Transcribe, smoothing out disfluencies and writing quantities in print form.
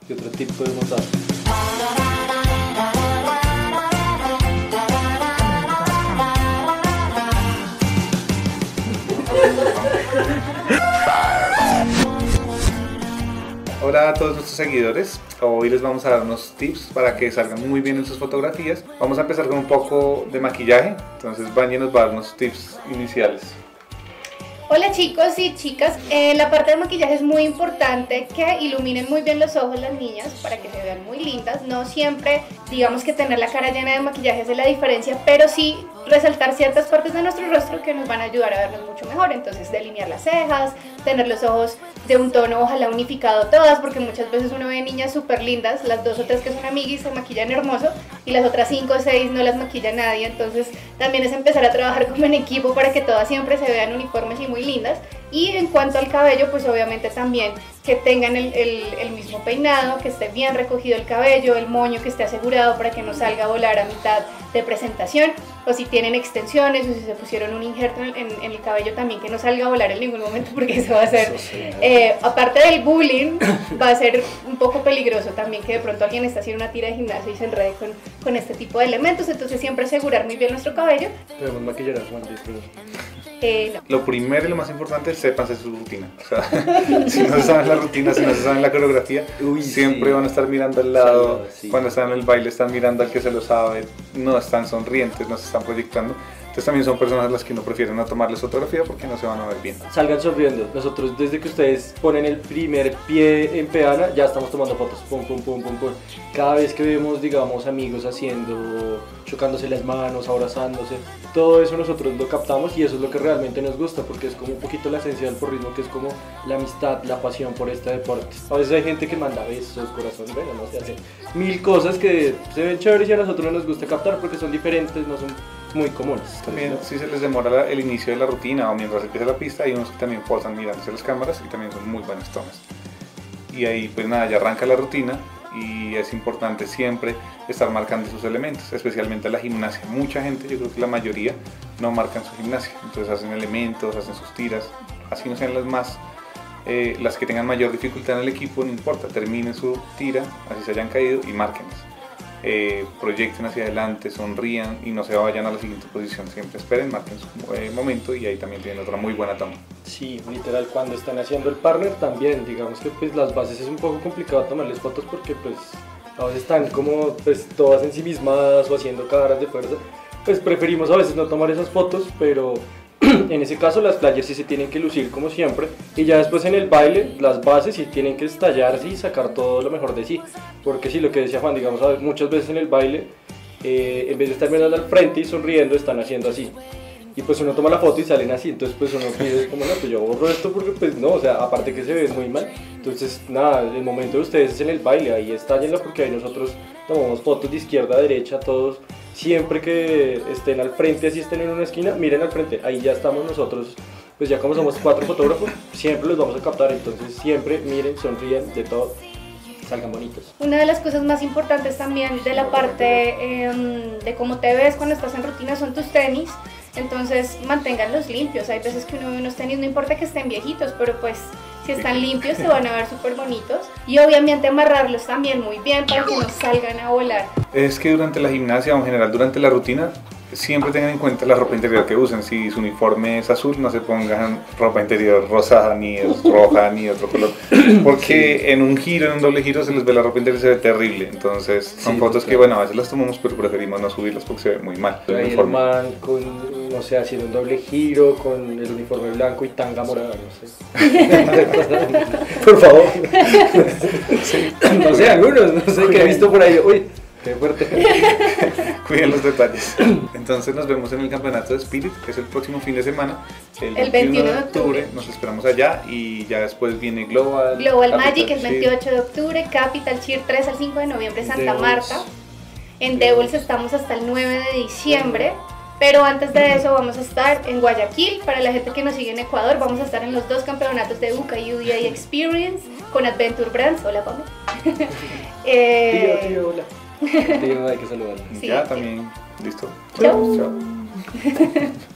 ¿Qué otro tip podemos dar? Hola a todos nuestros seguidores, hoy les vamos a dar unos tips para que salgan muy bien en sus fotografías. Vamos a empezar con un poco de maquillaje, entonces Vani nos va a dar unos tips iniciales. Hola chicos y chicas, la parte de maquillaje es muy importante que iluminen muy bien los ojos las niñas para que se vean muy lindas. No siempre digamos que tener la cara llena de maquillaje hace la diferencia, pero sí resaltar ciertas partes de nuestro rostro que nos van a ayudar a vernos mucho mejor. Entonces delinear las cejas, tener los ojos de un tono ojalá unificado todas, porque muchas veces uno ve niñas súper lindas, las 2 o 3 que son amiguis se maquillan hermoso y las otras 5 o 6 no las maquilla nadie. Entonces también es empezar a trabajar como en equipo para que todas siempre se vean uniformes y muy lindas. Y en cuanto al cabello, pues obviamente también que tengan el mismo peinado, que esté bien recogido el cabello, el moño que esté asegurado para que no salga a volar a mitad de presentación, o si tienen extensiones o si se pusieron un injerto en el cabello también que no salga a volar en ningún momento, porque eso va a ser, aparte del bullying, va a ser un poco peligroso también que de pronto alguien está haciendo una tira de gimnasio y se enrede con este tipo de elementos. Entonces siempre asegurar muy bien nuestro cabello. Podemos maquillar a Juan, No. Lo primero y lo más importante es sépanse su rutina. O sea, si no se saben la rutina, si no se saben la coreografía, siempre van a estar mirando al lado. Sí. Cuando están en el baile están mirando al que se lo sabe, no están sonrientes, no se están proyectando. Entonces también son personas a las que no prefieren no tomarles fotografía porque no se van a ver bien. Salgan sonriendo. Nosotros desde que ustedes ponen el primer pie en peana ya estamos tomando fotos. Pum, pum, pum, pum, pum. Cada vez que vemos, digamos, amigos haciendo, chocándose las manos, abrazándose, todo eso nosotros lo captamos y eso es lo que realmente nos gusta, porque es como un poquito la esencia del porrismo, que es como la amistad, la pasión por este deporte. A veces hay gente que manda besos, corazón, bueno, no sé, hace mil cosas que se ven chéveres y a nosotros nos gusta captar porque son diferentes, no son muy comunes. También si se les demora el inicio de la rutina o mientras empieza la pista, hay unos que también posan mirándose las cámaras y también son muy buenas tomas. Y ahí pues nada, ya arranca la rutina y es importante siempre estar marcando sus elementos, especialmente la gimnasia. Mucha gente, yo creo que la mayoría, no marcan su gimnasia, entonces hacen elementos, hacen sus tiras, así no sean las que tengan mayor dificultad en el equipo, no importa, terminen su tira, así se hayan caído y márquenlas. Proyecten hacia adelante, sonrían y no se vayan a la siguiente posición, siempre esperen, marquen su momento y ahí también tienen otra muy buena toma. Sí, literal, cuando están haciendo el partner también, digamos que pues las bases es un poco complicado tomarles fotos porque pues a veces están como pues todas ensimismadas o haciendo caras de fuerza, pues preferimos a veces no tomar esas fotos, pero en ese caso las players sí se tienen que lucir como siempre y ya después en el baile las bases sí tienen que estallarse y sacar todo lo mejor de sí, porque sí, lo que decía Juan, digamos muchas veces en el baile en vez de estar mirando al frente y sonriendo están haciendo así y pues uno toma la foto y salen así, entonces pues uno pide como no, pues yo borro esto porque pues no, o sea, aparte que se ve muy mal, entonces nada, el momento de ustedes es en el baile, ahí estállenlo porque ahí nosotros tomamos fotos de izquierda a derecha todos. Siempre que estén al frente, así estén en una esquina, miren al frente, ahí ya estamos nosotros, pues ya como somos 4 fotógrafos, siempre los vamos a captar, entonces siempre miren, sonríen, de todo, salgan bonitos. Una de las cosas más importantes también de la parte de cómo te ves cuando estás en rutina son tus tenis, entonces manténganlos limpios. Hay veces que uno ve unos tenis, no importa que estén viejitos, pero pues si están limpios se van a ver súper bonitos y obviamente amarrarlos también muy bien para que no salgan a volar. Es que durante la gimnasia o en general durante la rutina siempre tengan en cuenta la ropa interior que usen. Si su uniforme es azul, no se pongan ropa interior rosada, ni roja, ni otro color, porque en un giro, en un doble giro se les ve la ropa interior y se ve terrible. Entonces son fotos que bueno, a veces las tomamos pero preferimos no subirlas porque se ve muy mal. El man con, no sé, haciendo un doble giro con el uniforme blanco y tanga morada, no sé. Por favor. Sí. No sé, algunos, no sé, que he visto por ahí. Uy, qué fuerte. Cuiden los detalles. Entonces nos vemos en el campeonato de Spirit, que es el próximo fin de semana, el 21 de octubre. Nos esperamos allá y ya después viene Global Magic el 28 de octubre, Capital Cheer 3 al 5 de noviembre Santa Marta. En Devils estamos hasta el 9 de diciembre. Pero antes de eso vamos a estar en Guayaquil, para la gente que nos sigue en Ecuador, vamos a estar en los 2 campeonatos de UCA UDI Experience con Adventure Brands. Hola, Pame. Tío, hola. Tío, hay que saludar. Sí, ya, también, listo. Chao.